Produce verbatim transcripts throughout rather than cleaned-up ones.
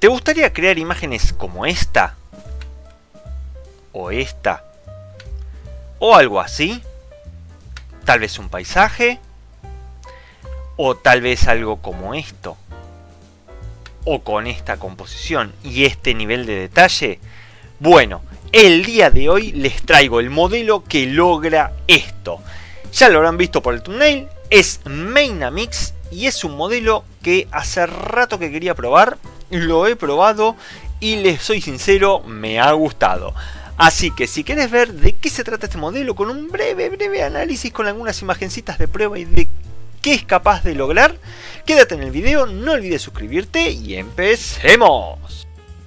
¿Te gustaría crear imágenes como esta? ¿O esta? ¿O algo así? ¿Tal vez un paisaje? ¿O tal vez algo como esto? ¿O con esta composición y este nivel de detalle? Bueno, el día de hoy les traigo el modelo que logra esto. Ya lo habrán visto por el thumbnail, es Maynamix y es un modelo que hace rato que quería probar, lo he probado y les soy sincero, me ha gustado. Así que si querés ver de qué se trata este modelo con un breve, breve análisis con algunas imagencitas de prueba y de qué es capaz de lograr, quédate en el video, no olvides suscribirte y empecemos.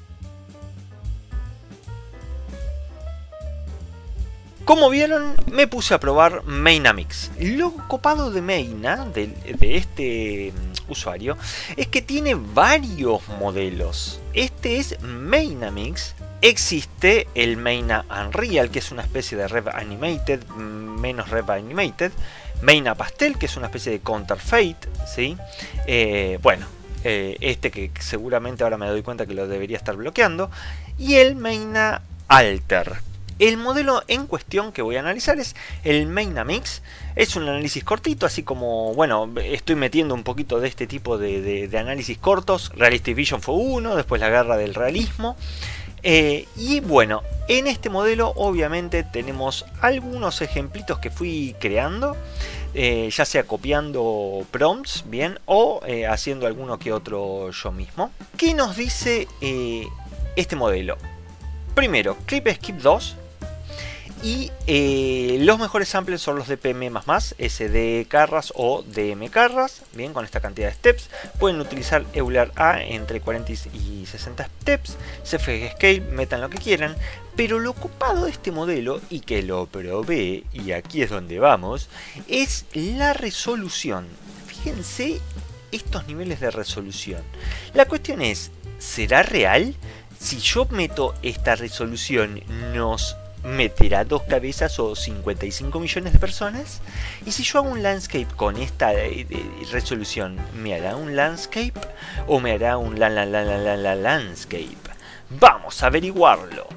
Como vieron, me puse a probar Maynamix. Lo copado de Mayna, de, de este usuario, es que tiene varios modelos. Este es Maynamix. Existe el Mayna Unreal, que es una especie de Rev Animated, menos Rev Animated. Mayna Pastel, que es una especie de Counterfeit, ¿sí? Eh, bueno, eh, este que seguramente ahora me doy cuenta que lo debería estar bloqueando. Y el Mayna Alter. El modelo en cuestión que voy a analizar es el Maynamix. Es un análisis cortito, así como, bueno, estoy metiendo un poquito de este tipo de, de, de análisis cortos. Realistic Vision fue uno, después la guerra del realismo. Eh, y bueno, en este modelo obviamente tenemos algunos ejemplitos que fui creando. Eh, ya sea copiando prompts, bien, o eh, haciendo alguno que otro yo mismo. ¿Qué nos dice eh, este modelo? Primero, Clip Skip dos. Y eh, los mejores samples son los de P M más más, S D Carras o D M Carras. Bien, con esta cantidad de steps. Pueden utilizar Euler A entre cuarenta y sesenta steps. C F G Scale, metan lo que quieran. Pero lo ocupado de este modelo, y que lo probé, y aquí es donde vamos, es la resolución. Fíjense estos niveles de resolución. La cuestión es, ¿será real? Si yo meto esta resolución, ¿nos meterá dos cabezas o cincuenta y cinco millones de personas? Y si yo hago un landscape con esta eh, eh, resolución, ¿me hará un landscape o me hará un la, la, la, la, la, la landscape? Vamos a averiguarlo.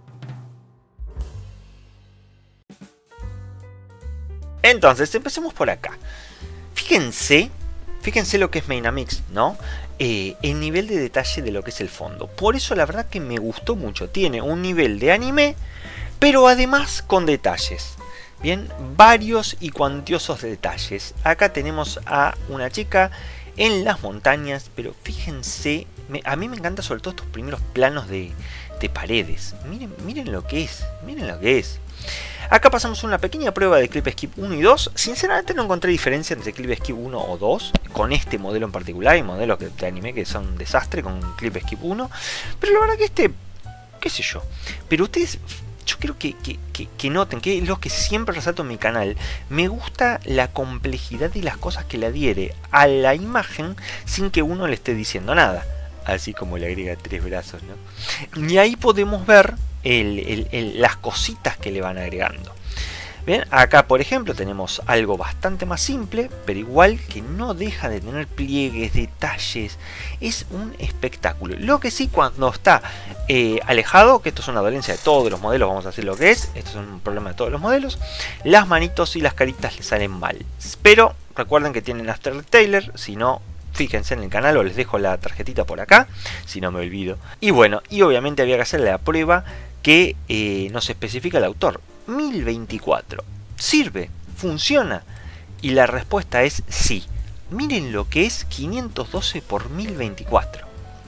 Entonces, empecemos por acá. Fíjense, fíjense lo que es Maynamix, ¿no? Eh, el nivel de detalle de lo que es el fondo. Por eso la verdad que me gustó mucho. Tiene un nivel de anime, pero además con detalles. Bien, varios y cuantiosos detalles. Acá tenemos a una chica en las montañas, pero fíjense, me, a mí me encanta sobre todo estos primeros planos de, de paredes. Miren, miren lo que es, miren lo que es. Acá pasamos una pequeña prueba de Clip Skip uno y dos. Sinceramente no encontré diferencia entre Clip Skip uno o dos con este modelo en particular. Hay modelos que te animé que son un desastre con Clip Skip uno. Pero la verdad que este, qué sé yo. Pero ustedes, yo quiero que, que, que, que noten, que es lo que siempre resalto en mi canal. Me gusta la complejidad y las cosas que le adhiere a la imagen sin que uno le esté diciendo nada. Así como le agrega tres brazos, ¿no? Y ahí podemos ver el, el, el, las cositas que le van agregando. Bien, acá por ejemplo tenemos algo bastante más simple, pero igual que no deja de tener pliegues, detalles. Es un espectáculo. Lo que sí, cuando está eh, alejado, que esto es una dolencia de todos los modelos, vamos a decir lo que es, esto es un problema de todos los modelos, las manitos y las caritas le salen mal. Pero recuerden que tienen After Detailer, si no, fíjense en el canal o les dejo la tarjetita por acá, si no me olvido. Y bueno, y obviamente había que hacer la prueba que eh, nos especifica el autor. mil veinticuatro. ¿Sirve? ¿Funciona? Y la respuesta es sí. Miren lo que es quinientos doce por mil veinticuatro.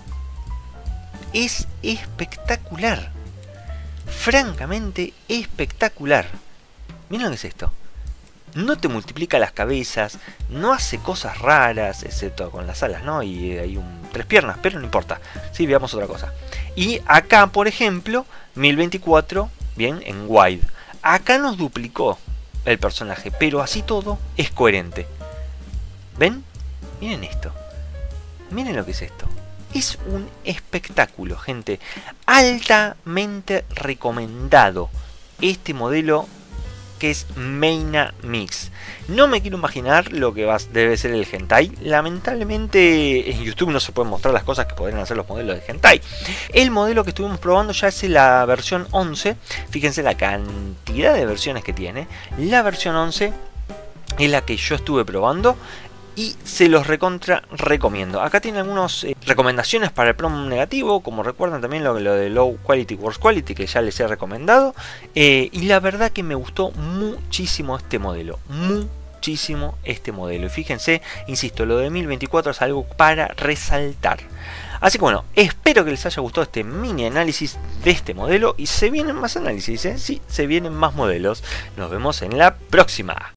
Es espectacular. Francamente espectacular. Miren lo que es esto. No te multiplica las cabezas, no hace cosas raras, excepto con las alas, ¿no? Y hay un tres piernas, pero no importa. Sí, veamos otra cosa. Y acá, por ejemplo, mil veinticuatro, bien, en wide. Acá nos duplicó el personaje, pero así todo es coherente. ¿Ven? Miren esto. Miren lo que es esto. Es un espectáculo, gente. Altamente recomendado. Este modelo que es Mainamix. No me quiero imaginar lo que va, debe ser el hentai. Lamentablemente en YouTube no se pueden mostrar las cosas que podrían hacer los modelos de hentai. El modelo que estuvimos probando ya es la versión once. Fíjense la cantidad de versiones que tiene. La versión once es la que yo estuve probando y se los recontra recomiendo. Acá tiene algunas eh, recomendaciones para el prom negativo, como recuerdan también lo, lo de low quality, worst quality, que ya les he recomendado. Eh, y la verdad que me gustó muchísimo este modelo, muchísimo este modelo. Y fíjense, insisto, lo de mil veinticuatro es algo para resaltar. Así que bueno, espero que les haya gustado este mini análisis de este modelo. Y se vienen más análisis, ¿eh? Sí, se vienen más modelos. Nos vemos en la próxima.